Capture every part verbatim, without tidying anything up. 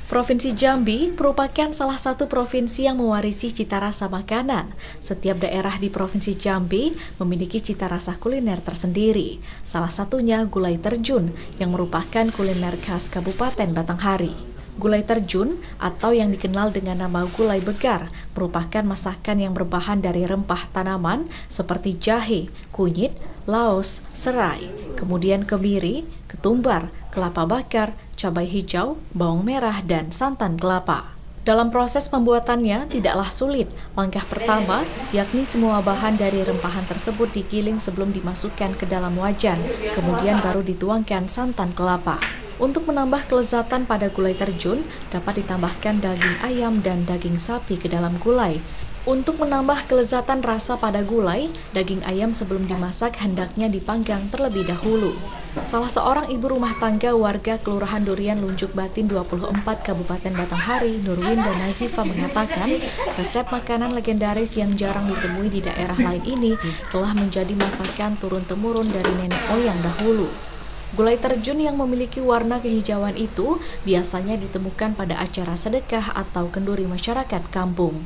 Provinsi Jambi merupakan salah satu provinsi yang mewarisi cita rasa makanan. Setiap daerah di Provinsi Jambi memiliki cita rasa kuliner tersendiri. Salah satunya gulai terjun yang merupakan kuliner khas Kabupaten Batanghari. Gulai terjun atau yang dikenal dengan nama gulai begar merupakan masakan yang berbahan dari rempah tanaman seperti jahe, kunyit, laos, serai, kemudian kemiri, ketumbar, kelapa bakar, cabai hijau, bawang merah, dan santan kelapa. Dalam proses pembuatannya tidaklah sulit. Langkah pertama yakni semua bahan dari rempahan tersebut digiling sebelum dimasukkan ke dalam wajan, kemudian baru dituangkan santan kelapa. Untuk menambah kelezatan pada gulai terjun, dapat ditambahkan daging ayam dan daging sapi ke dalam gulai. Untuk menambah kelezatan rasa pada gulai, daging ayam sebelum dimasak hendaknya dipanggang terlebih dahulu. Salah seorang ibu rumah tangga warga Kelurahan Durian Lunjuk Batin dua puluh empat Kabupaten Batanghari, Nurwin dan Nazifa mengatakan, resep makanan legendaris yang jarang ditemui di daerah lain ini telah menjadi masakan turun-temurun dari nenek moyang dahulu. Gulai terjun yang memiliki warna kehijauan itu biasanya ditemukan pada acara sedekah atau kenduri masyarakat kampung.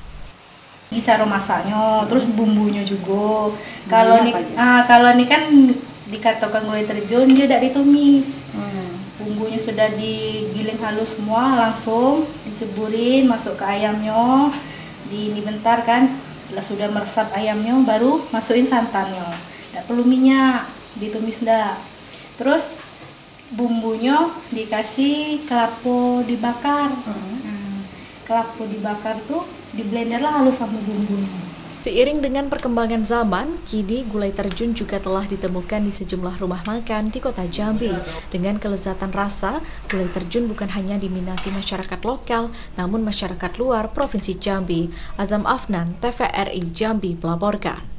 Cara masaknya, terus bumbunya juga. Kalau nih, ah, kalau nih kan dikatakan gulai terjun dia tidak ditumis. Hmm. Bumbunya sudah digiling halus semua, langsung diceburin masuk ke ayamnya. Di ini bentar kan, setelah sudah meresap ayamnya, baru masukin santannya. Tidak perlu minyak, ditumis dah. Terus bumbunya dikasih kelapa dibakar. Hmm. Nah, kelapa dibakar tuh di blender lah halus sama bumbunya. Seiring dengan perkembangan zaman, kini gulai terjun juga telah ditemukan di sejumlah rumah makan di kota Jambi. Dengan kelezatan rasa, gulai terjun bukan hanya diminati masyarakat lokal, namun masyarakat luar Provinsi Jambi. Azam Afnan, T V R I Jambi melaporkan.